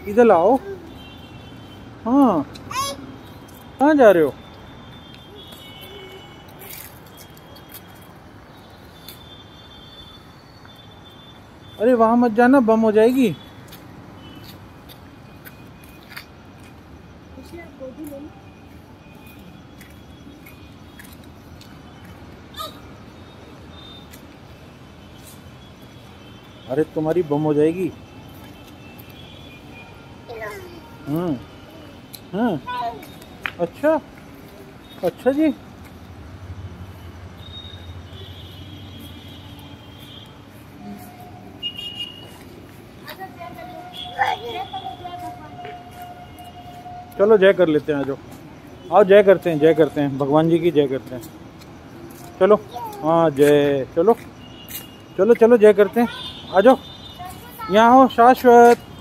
इधर लाओ। हाँ, कहाँ जा रहे हो? अरे वहां मत जाना, बम हो जाएगी। अरे तुम्हारी बम हो जाएगी। हम्म। अच्छा, अच्छा जी। चलो जय कर लेते हैं, आ जाओ। आओ जय करते हैं, जय करते हैं, भगवान जी की जय करते हैं। चलो, हाँ जय, चलो चलो चलो जय करते हैं। आ जाओ, यहाँ हो शाश्वत।